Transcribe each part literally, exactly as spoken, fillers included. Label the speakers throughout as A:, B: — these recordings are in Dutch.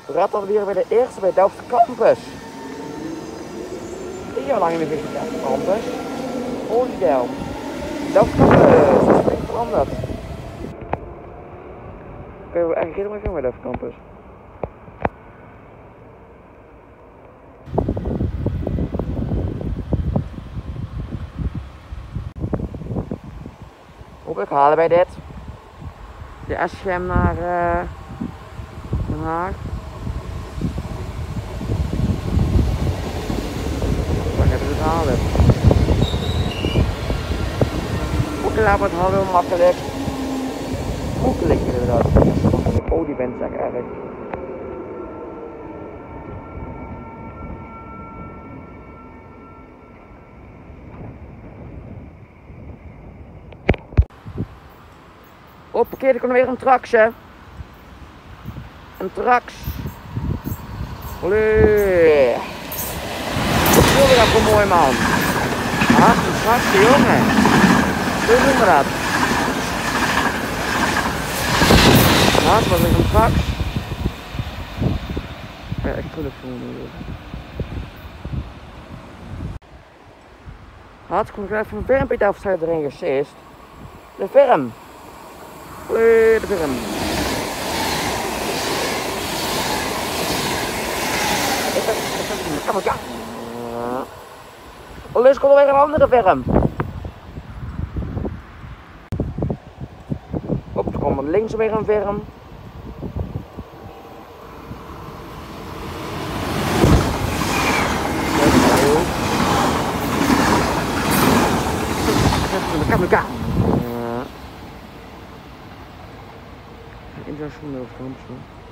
A: Ratten weer bij de eerste bij Delft Campus. Ik heb lang niet meer gezien Delft Campus. Oliedel. Delft Campus, dat is flink veranderd. Kun je eigenlijk helemaal gaan bij Delft Campus. Hopelijk halen wij dit. De S G M naar uh, Den Haag. Waar hebben we het halen? Moeilijk, maar het hadden we makkelijk. Moeilijk inderdaad. Als ik olie ben, zeg ik erg. Hoppakee, er komt weer een trax, hè. Een trax. Olé. Wat wilde dat voor mooi, man? Ah, een trax, jongen. Zo doen we dat. Ah, het was weer een trax. Ja, echt goed voor me. Had, kom ik even een vermpje af, zou je erin gesist. De verm. Olé, de verm. Kom, kom. Olé, er komt weer een andere verm. Op, er komt links weer een verm. Kom, kom. Internationaal Amsterdam.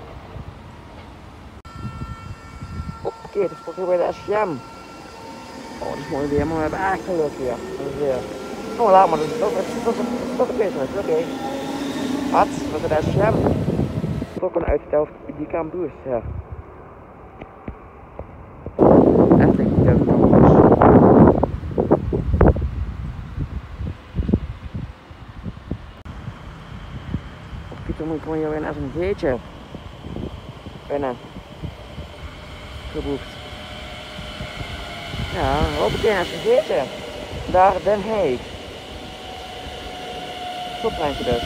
A: Oké, het is toch weer bij de S G M. Oh, dat is mooi weer, maar we hebben echt geluk weer. weer. Oh, laat maar, dat is toch een beetje leuk. Oké. Wat? Wat is de S G M? Toch een uitsteld die kan boost, ja. Echt denk ik dat het dan was. Toen moet ik gewoon hier weer een S M G'tje binnen geboekt. Ja, hoppakee, een S M G'tje. Daar Den Haag. Stoptreintje dus.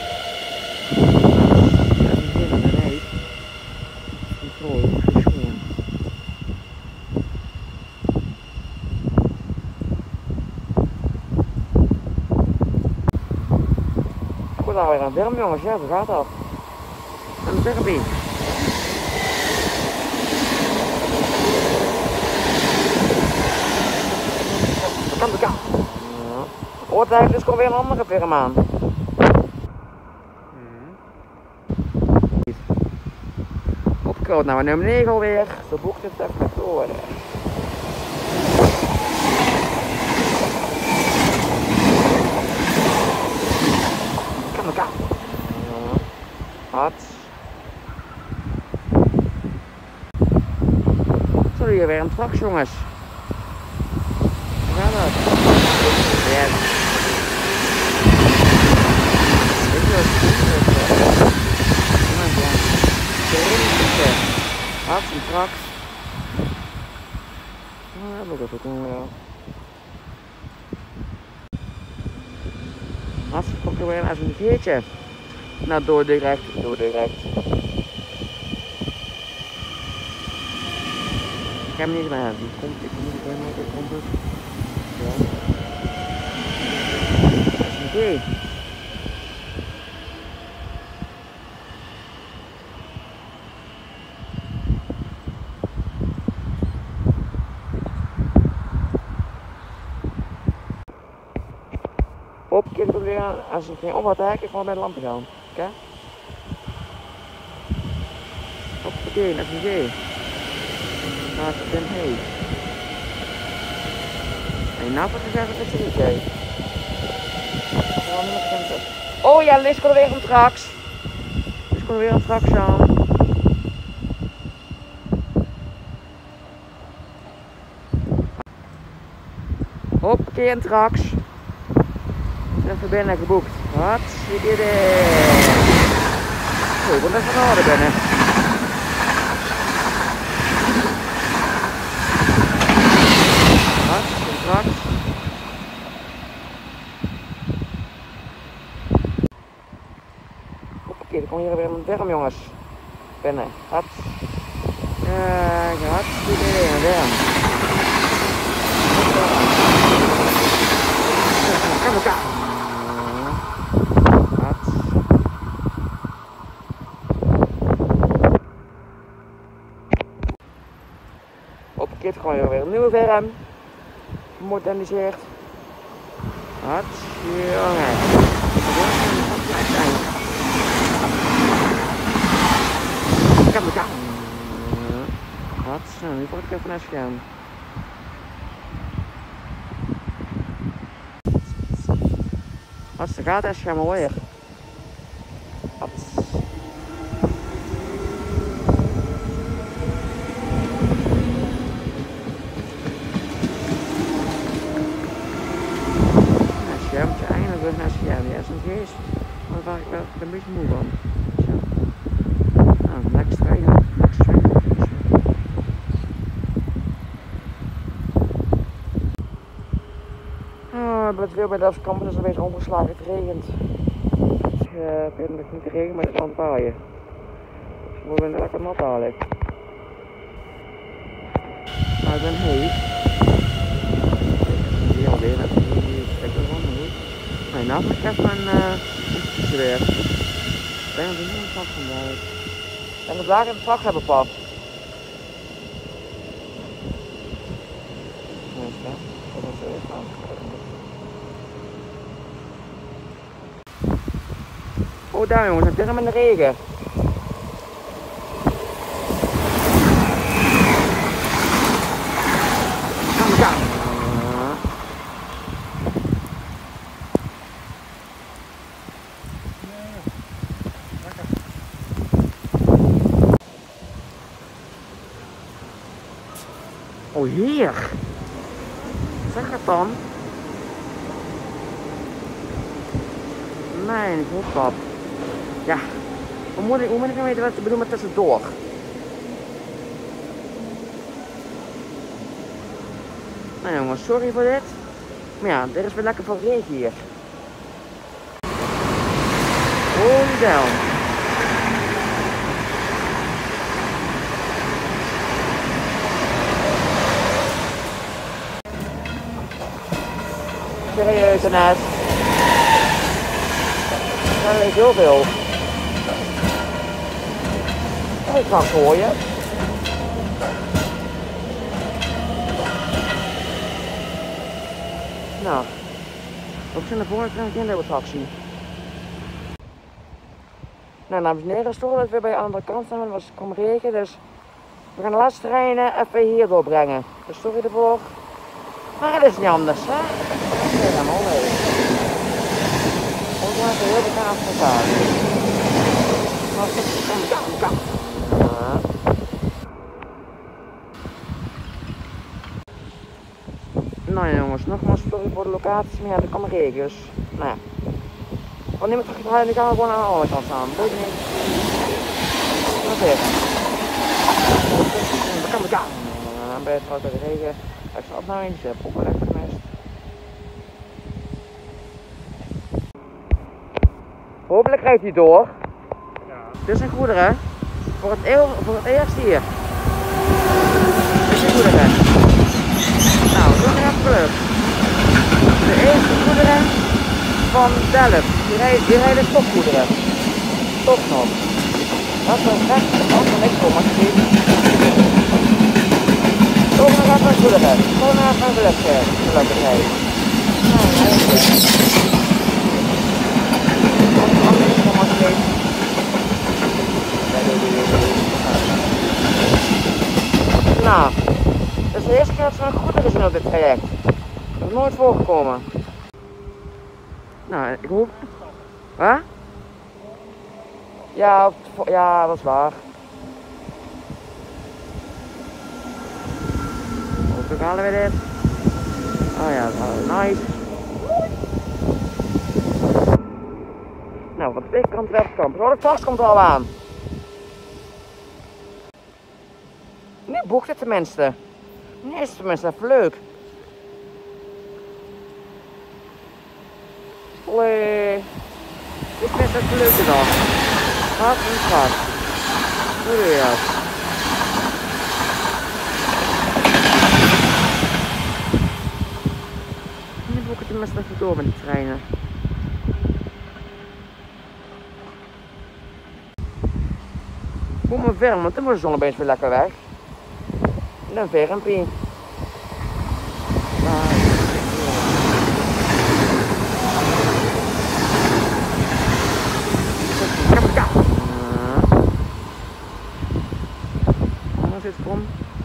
A: S M G naar Den Haag. Controle, geschoen. Ik word daar weer aan film, jongens, ja, zo gaat dat. Een derby. Kan de kant. Oh, het eigenlijk is gewoon weer een andere firma aan. Opkoud, nou nummer negen alweer. De bocht het even met door. Kan de kant. Wat? Zo, hier weer een trax, jongens. Hoe gaat dat? Yes. Dit is het. Wat, een trax. Nou, dat wil ik ook nog wel. Wat, komt er weer als een geertje. Nou, door direct, door direct. Ik heb hem niet gedaan. Die komt, ik moet het helemaal op, komt het. Ja. Dat is een idee. Op, kijk er weer aan. Als ik geen op had, dan gewoon bij de lampen gaan. Oké? Hoppakee, dat is een idee. Naar Den Haag. En nou wat is eigenlijk het idee? Oh ja, Liz komt er weer een trax. Liz komt er weer een trax aan. Hoppakee, een trax. Even binnen geboekt. Hartstikke idee. Zo, ik kom even naar orde binnen. kom hier weer een worm, jongens. Binnen. Hats. Kijk, hartstikke weer een worm. Kom elkaar. Hats. Opgekeerd gewoon hier weer een nieuwe worm. Gemoderniseerd. Hats, jongen. Kom elkaar. Hats, nou, nu word ik even naar het scherm. Hats, daar gaat het scherm alweer. Hats. Schermpje, eindelijk weer naar het scherm. Ja, soms is maar waar ik wel een beetje moe van. Zo. Nou, lekker strijden. Lekker strijden. Oh, we hebben het weer bij de afskampen, dus een beetje omgeslagen. Het regent. Uh, ik weet nog niet te regen, maar het kan paaien. Dus we worden lekker nat dadelijk. Nou, ik ben heet. Die alweer net. Kijk er gewoon goed. Nee, nou moet ik even mijn uh, weer. Ik denk dat ik niet een vak vandaag. En dat daar in het vak hebben, pap. Oh, daar jongens, het is hem in de regen. Kom gaan. Oh, hier. Zeg het dan. Mijn god, pap. Ja, hoe moet ik, hoe moet ik nou weten wat ze bedoelen met tussendoor? Nou jongens, sorry voor dit. Maar ja, er is weer lekker veel regen hier. Holy down. Serieus, Annette. Dat is heel veel. Ik kan het gooien. Nou, we zijn naar voren en geen attractie. Nou, dames en heren, storen dat we bij de andere kant zijn, want het was kom regen, dus we gaan de laatste treinen even hier doorbrengen. Dus sorry ervoor. Maar het is niet anders, hè? Dat is helemaal leuk. We gaan heel de kaart vertalen. Nou jongens, nogmaals sorry voor de locatie, maar ja, er kan regen, dus nou ja. Wanneer we terug gaan, dan gaan we gewoon aan de andere kant staan. Weet je niet? Dat is het. Dan kan we gaan. Dan ben je trouwens bij de regen. Ik zal het nou eens poppen echt gemist. Hopelijk rijdt hij door. Ja. Dit is een goederen. Voor het, eeuw, voor het eerst hier. Dit is een goederen. Nou, we doen er even terug. De eerste goederen van Delft. Die rijden, die rijden stopgoederen. Stop nog. Dat is een recht. Dat is niks voor, maar je ziet. Toch nog even een goederen. Toch nog even een gelukkig. Gelukkig rijden. Nou, even. Nou, dat is de eerste keer dat zo'n goederen zijn op dit traject. Dat is nooit voorgekomen. Nou, ik hoop... Huh? Ja, ja, dat is waar. Hoe halen we dit? Oh ja, dat is nice. Nou, van twee kanten webkamp. Oh, de tas komt er al aan. Nu boekt het tenminste. Nu is het tenminste even leuk. Allee. Dit is best een leuke dag. Gaat niet gaat. Hoe doe je dat? Nu boek ik het best even door met die treinen. Kom maar ver, want dan wordt de zon opeens weer lekker weg. En dan vermpie. Anders is het kom.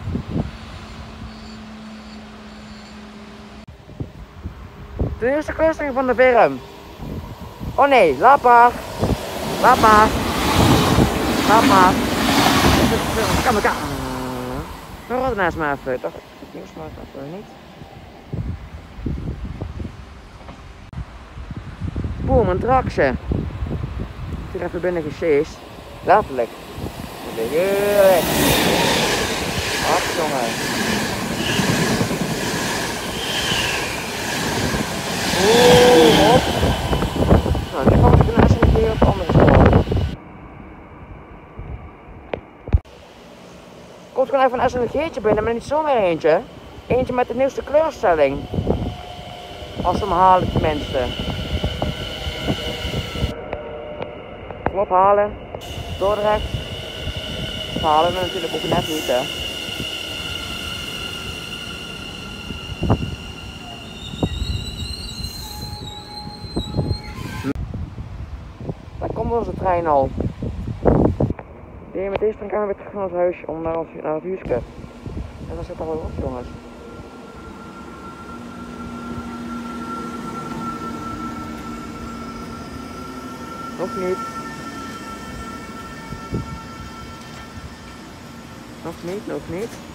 A: De eerste kruising van de Verm. Oh nee, laat maar. Laat maar. Laat maar. Kom maar. We rodden naast me even. Toch? Nieuws maar even niet. Boom, een trakje. Hier even binnen gesjeest. Letterlijk. Heerlijk. Ach jongen. Oeh, op. Nou, nu gaan we de naast een keer op andere spoor. Komt gewoon even een S N G'tje binnen, maar niet zomaar eentje. Eentje met de nieuwste kleurstelling. Als we hem halen tenminste. Kom ophalen. Dordrecht. We halen we natuurlijk ook net niet, hè. Daar komt onze trein al. Met deze trein gaan we weer terug naar ons huisje, om naar, ons, naar het huisje. En dan zit er wel op, jongens. Nog niet. Nog niet, nog niet.